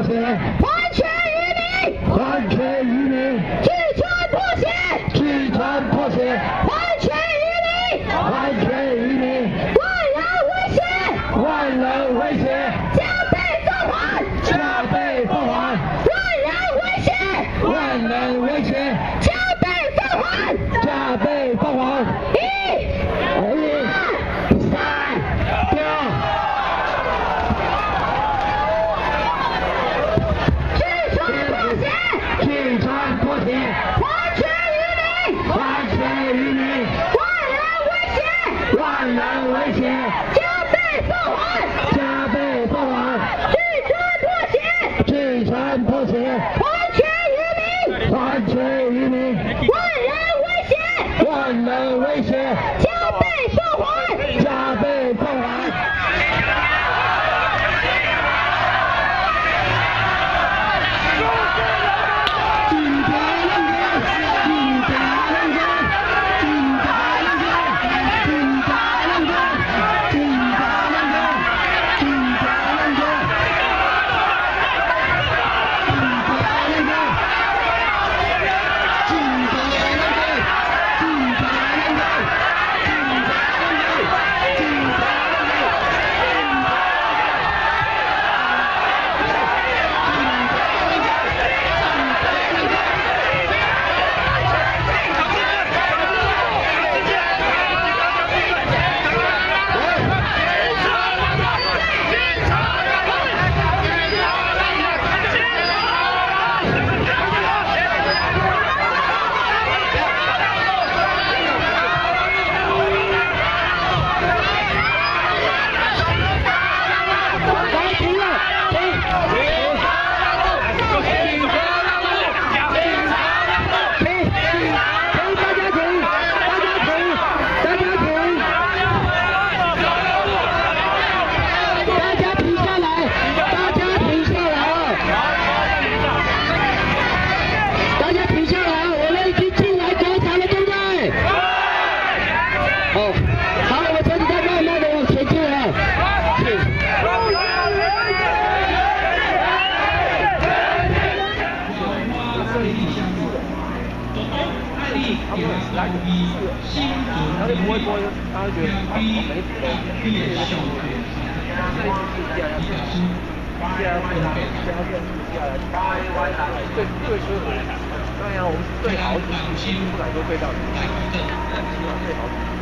协， 还权于民， 还权于民， 集权妥协， 集权妥协， 还权于民， 还权于民， 万人威胁， 万人威胁， 加倍奉还， 加倍奉还， 万人威胁， 万人威胁， 加倍奉还， 加倍奉还。 一、二、三， 掉。集权妥协， 还权于民， 还权于民， 万人威胁， 万人威胁， 加倍奉还， 加倍奉还， 集权妥协， 集权妥协， 还权于民， 还权于民， 万人威胁， 万人威胁， 加倍奉还， 加倍奉还。 他就不会播，他会觉得没效果。对所有人，当然我们最好是不敢说对到你，希望最好。